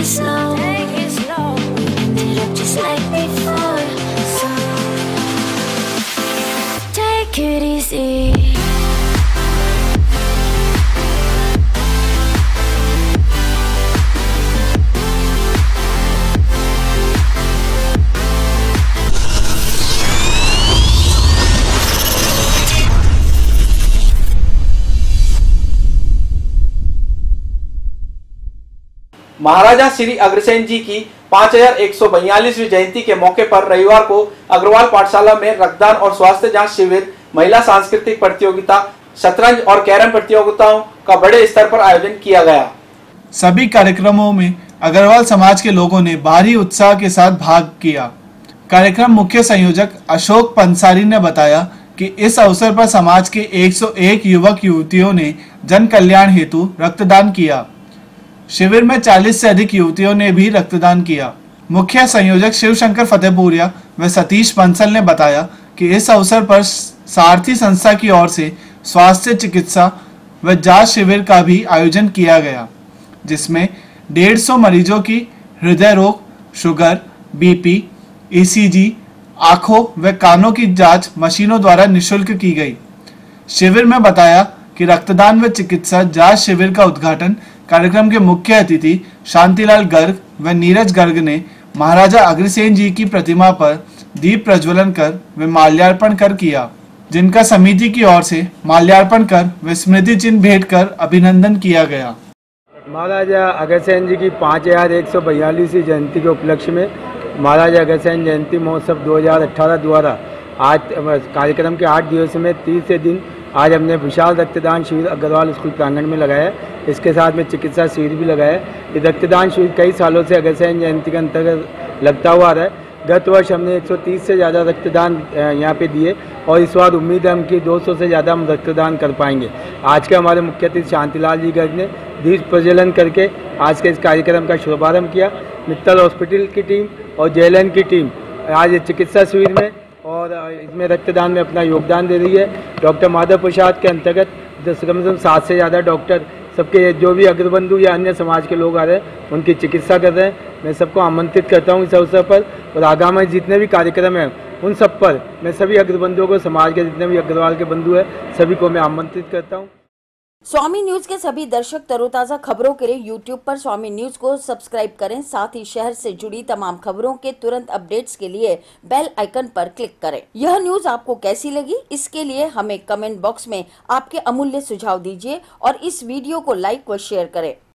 it slow. We ended up just like before, so take it easy. महाराजा श्री अग्रसेन जी की 5142वीं जयंती के मौके पर रविवार को अग्रवाल पाठशाला में रक्तदान और स्वास्थ्य जांच शिविर, महिला सांस्कृतिक प्रतियोगिता, शतरंज और कैरम प्रतियोगिताओं का बड़े स्तर पर आयोजन किया गया। सभी कार्यक्रमों में अग्रवाल समाज के लोगों ने भारी उत्साह के साथ भाग किया। कार्यक्रम मुख्य संयोजक अशोक पंसारी ने बताया कि इस अवसर पर समाज के 101 युवक युवतियों ने जन कल्याण हेतु रक्तदान किया। शिविर में 40 से अधिक युवतियों ने भी रक्तदान किया। मुख्य संयोजक शिवशंकर फतेहपुरिया व सतीश बंसल ने बताया कि इस अवसर पर सारथी संस्था की ओर से स्वास्थ्य चिकित्सा व जांच शिविर का भी आयोजन किया गया, जिसमें 150 मरीजों की हृदय रोग, शुगर, बीपी, ईसीजी, आंखों व कानों की जांच मशीनों द्वारा निःशुल्क की गई। शिविर में बताया कि रक्तदान व चिकित्सा जांच शिविर का उद्घाटन कार्यक्रम के मुख्य अतिथि शांतिलाल गर्ग व नीरज गर्ग ने महाराजा अग्रसेन जी की प्रतिमा पर दीप प्रज्वलन कर व माल्यार्पण कर किया, जिनका समिति की ओर से माल्यार्पण कर व स्मृति चिन्ह भेंट कर अभिनंदन किया गया। महाराजा अग्रसेन जी की 5142वीं जयंती के उपलक्ष्य में महाराजा अग्रसेन जयंती महोत्सव 2018 द्वारा आज कार्यक्रम के 8 दिवस में 30 दिन आज हमने विशाल रक्तदान शिविर अग्रवाल स्कूल प्रांगण में लगाया है। इसके साथ में चिकित्सा शिविर भी लगाया है। ये रक्तदान शिविर कई सालों से अग्रसेन जयंती के अंतर्गत लगता हुआ आ रहा है। गत वर्ष हमने 130 से ज़्यादा रक्तदान यहाँ पे दिए और इस बार उम्मीद है हम कि 200 से ज़्यादा हम रक्तदान कर पाएंगे। आज के हमारे मुख्य अतिथि शांतिलाल जी गर्ग ने दीप प्रज्वलन करके आज के इस कार्यक्रम का शुभारंभ किया। मित्तल हॉस्पिटल की टीम और जेएलएन की टीम आज चिकित्सा शिविर में और इसमें रक्तदान में अपना योगदान दे रही है। डॉक्टर माधव प्रसाद के अंतर्गत कम से कम 7 से ज़्यादा डॉक्टर सबके जो भी अग्रबंधु या अन्य समाज के लोग आ रहे हैं उनकी चिकित्सा कर रहे हैं। मैं सबको आमंत्रित करता हूं इस अवसर पर और आगामी जितने भी कार्यक्रम हैं उन सब पर मैं सभी अग्रबंधुओं को, समाज के जितने भी अग्रवाल के बंधु हैं सभी को मैं आमंत्रित करता हूं। स्वामी न्यूज के सभी दर्शक तरोताजा खबरों के लिए यूट्यूब पर स्वामी न्यूज को सब्सक्राइब करें। साथ ही शहर से जुड़ी तमाम खबरों के तुरंत अपडेट्स के लिए बेल आइकन पर क्लिक करें। यह न्यूज आपको कैसी लगी, इसके लिए हमें कमेंट बॉक्स में आपके अमूल्य सुझाव दीजिए और इस वीडियो को लाइक व शेयर करें।